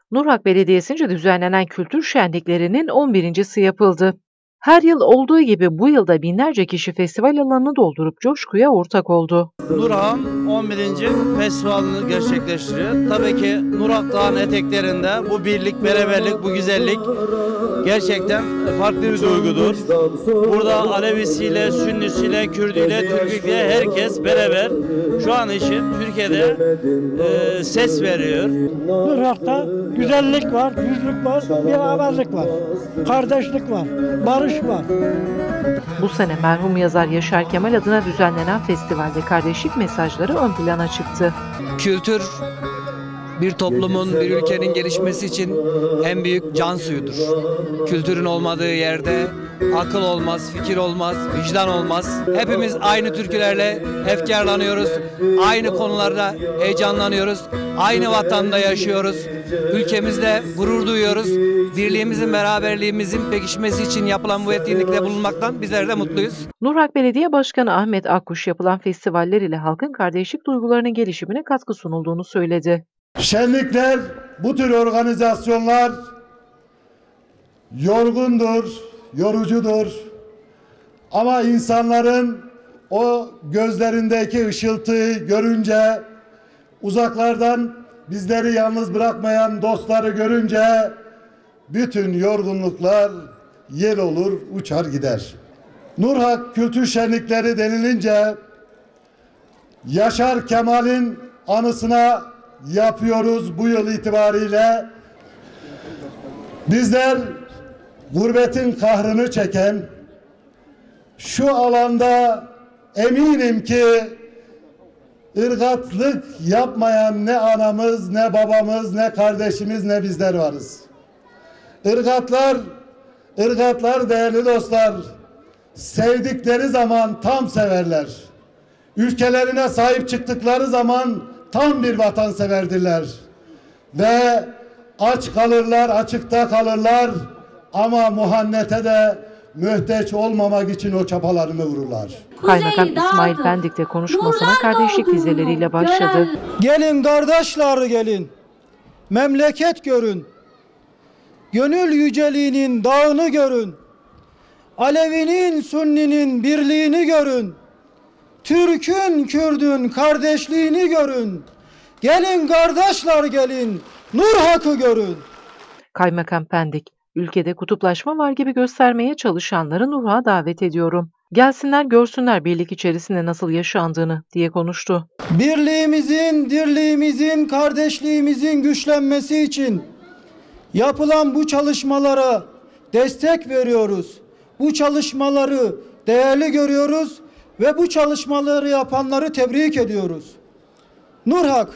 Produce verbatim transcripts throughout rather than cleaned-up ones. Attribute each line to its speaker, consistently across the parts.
Speaker 1: Nurhak Belediyesi'nce düzenlenen kültür şenliklerinin on birincisi yapıldı. Her yıl olduğu gibi bu yılda binlerce kişi festival alanını doldurup coşkuya ortak oldu.
Speaker 2: Nurhak'ın on birinci festivalini gerçekleştiriyor. Tabii ki Nurhak Dağı'nın eteklerinde bu birlik, beraberlik, bu güzellik gerçekten farklı bir duygudur. Burada Alevisiyle, Sünnisiyle, Kürdüyle, Türküyle herkes beraber şu an için Türkiye'de e, ses veriyor.
Speaker 3: Nurhak'ta güzellik var, yüzlük var, beraberlik var, kardeşlik var, barış var.
Speaker 1: Bu sene merhum yazar Yaşar Kemal adına düzenlenen festivalde kardeşlik mesajları ön plana çıktı.
Speaker 4: Kültür bir toplumun, bir ülkenin gelişmesi için en büyük can suyudur. Kültürün olmadığı yerde akıl olmaz, fikir olmaz, vicdan olmaz. Hepimiz aynı türkülerle efkarlanıyoruz, aynı konularda heyecanlanıyoruz, aynı vatanda yaşıyoruz. Ülkemizde gurur duyuyoruz. Birliğimizin, beraberliğimizin pekişmesi için yapılan bu etkinlikte bulunmaktan bizler de mutluyuz.
Speaker 1: Nurhak Belediye Başkanı Ahmet Akkuş yapılan festivaller ile halkın kardeşlik duygularının gelişimine katkı sunulduğunu söyledi.
Speaker 5: Şenlikler, bu tür organizasyonlar yorgundur, yorucudur. Ama insanların o gözlerindeki ışıltıyı görünce, uzaklardan bizleri yalnız bırakmayan dostları görünce bütün yorgunluklar yel olur, uçar gider. Nurhak Kültür Şenlikleri denilince Yaşar Kemal'in anısına yapıyoruz bu yıl itibariyle. Bizler gurbetin kahrını çeken, şu alanda eminim ki ırgatlık yapmayan ne anamız, ne babamız, ne kardeşimiz, ne bizler varız. Irgatlar, ırgatlar değerli dostlar, sevdikleri zaman tam severler. Ülkelerine sahip çıktıkları zaman tam bir vatanseverdirler. Ve aç kalırlar, açıkta kalırlar ama muhannete de mühtaç olmamak için o çapalarını vururlar.
Speaker 1: Kaymakam İsmail Pendik de konuşmasına kardeşlik dizeleriyle başladı.
Speaker 3: Gelin kardeşler gelin, memleket görün, gönül yüceliğinin dağını görün, Alevinin, Sünninin birliğini görün, Türk'ün, Kürd'ün kardeşliğini görün, gelin kardeşler gelin, Nurhak'ı görün.
Speaker 1: Kaymakam Pendik, ülkede kutuplaşma var gibi göstermeye çalışanları Nurhak'a davet ediyorum. Gelsinler görsünler birlik içerisinde nasıl yaşandığını diye konuştu.
Speaker 3: Birliğimizin, dirliğimizin, kardeşliğimizin güçlenmesi için yapılan bu çalışmalara destek veriyoruz. Bu çalışmaları değerli görüyoruz ve bu çalışmaları yapanları tebrik ediyoruz. Nurhak,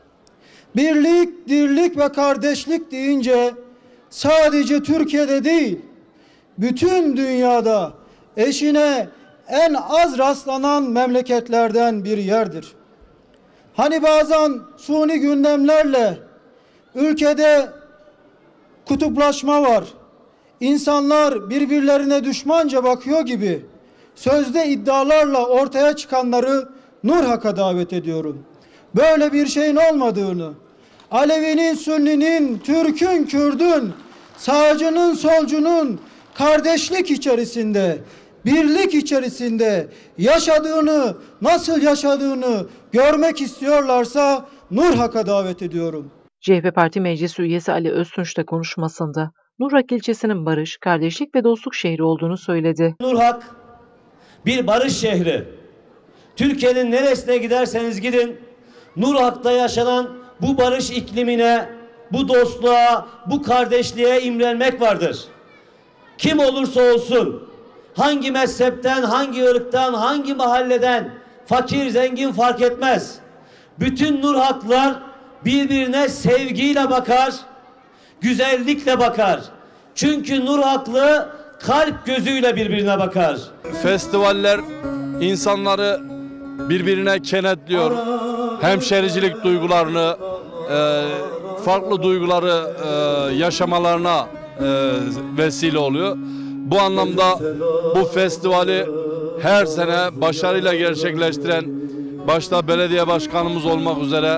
Speaker 3: birlik, dirlik ve kardeşlik deyince sadece Türkiye'de değil, bütün dünyada eşine en az rastlanan memleketlerden bir yerdir. Hani bazen suni gündemlerle ülkede kutuplaşma var, İnsanlar birbirlerine düşmanca bakıyor gibi sözde iddialarla ortaya çıkanları Nurhak'a davet ediyorum. Böyle bir şeyin olmadığını, Alevinin, Sünninin, Türk'ün, Kürd'ün, sağcının, solcunun kardeşlik içerisinde, birlik içerisinde yaşadığını, nasıl yaşadığını görmek istiyorlarsa Nurhak'a davet ediyorum.
Speaker 1: C H P Parti Meclis Üyesi Ali Öztunç da konuşmasında Nurhak ilçesinin barış, kardeşlik ve dostluk şehri olduğunu söyledi.
Speaker 6: Nurhak bir barış şehri. Türkiye'nin neresine giderseniz gidin, Nurhak'ta yaşanan bu barış iklimine, bu dostluğa, bu kardeşliğe imrenmek vardır. Kim olursa olsun, hangi mezhepten, hangi ırktan, hangi mahalleden, fakir, zengin fark etmez. Bütün Nurhaklılar birbirine sevgiyle bakar, güzellikle bakar. Çünkü Nurhaklı kalp gözüyle birbirine bakar.
Speaker 2: Festivaller insanları birbirine kenetliyor. Hemşericilik duygularını, e, farklı duyguları e, yaşamalarına e, vesile oluyor. Bu anlamda bu festivali her sene başarıyla gerçekleştiren, başta belediye başkanımız olmak üzere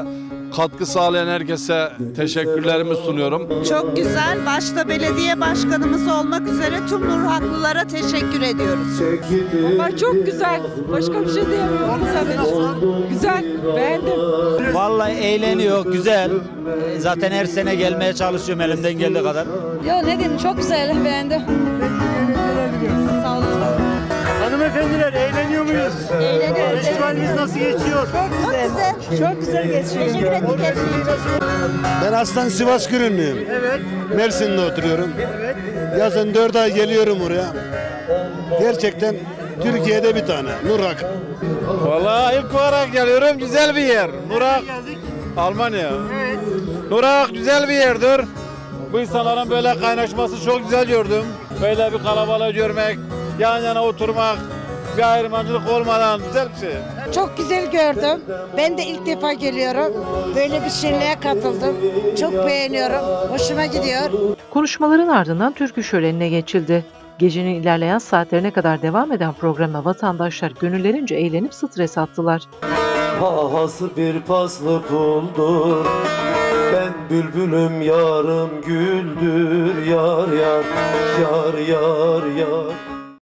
Speaker 7: katkı sağlayan herkese teşekkürlerimi sunuyorum.
Speaker 8: Çok güzel. Başta belediye başkanımız olmak üzere tüm Nurhaklılara teşekkür ediyoruz.
Speaker 9: Ama çok güzel. Başka bir şey diyemiyorum. Güzel. Beğendim.
Speaker 2: Vallahi eğleniyor, güzel. Zaten her sene gelmeye çalışıyorum elimden geldiği kadar.
Speaker 9: Yo ne diyeyim, çok güzel. Beğendim. Sağ olun.
Speaker 3: Hanımefendiler eğleniyor muyuz?
Speaker 9: Eğleniyoruz.
Speaker 3: Festivalimiz nasıl geçiyor?
Speaker 9: Çok güzel. Çok güzel geçiyor. Teşekkür ederim.
Speaker 10: Ben aslen Sivas Gürünlüyüm.
Speaker 3: Evet.
Speaker 10: Mersin'de oturuyorum.
Speaker 3: Evet.
Speaker 10: Yazın dört ay geliyorum oraya. Gerçekten Türkiye'de bir tane Nurak.
Speaker 7: Vallahi ilk olarak geliyorum, güzel bir yer. Nurak,
Speaker 3: Geldik.
Speaker 7: Almanya.
Speaker 3: Evet.
Speaker 7: Nurak güzel bir yerdir. Bu insanların böyle kaynaşması çok güzel gördüm. Böyle bir kalabalığı görmek, yan yana oturmak, bir ayrımcılık olmadan güzel bir şey.
Speaker 8: Çok güzel gördüm. Ben de ilk defa geliyorum. Böyle bir şenliğe katıldım. Çok beğeniyorum. Hoşuma gidiyor.
Speaker 1: Konuşmaların ardından türkü şölenine geçildi. Gecenin ilerleyen saatlerine kadar devam eden programda vatandaşlar gönüllerince eğlenip stres attılar.
Speaker 11: Pahası bir paslı puldur. Ben bülbülüm yarım güldür yar yar yar yar yar.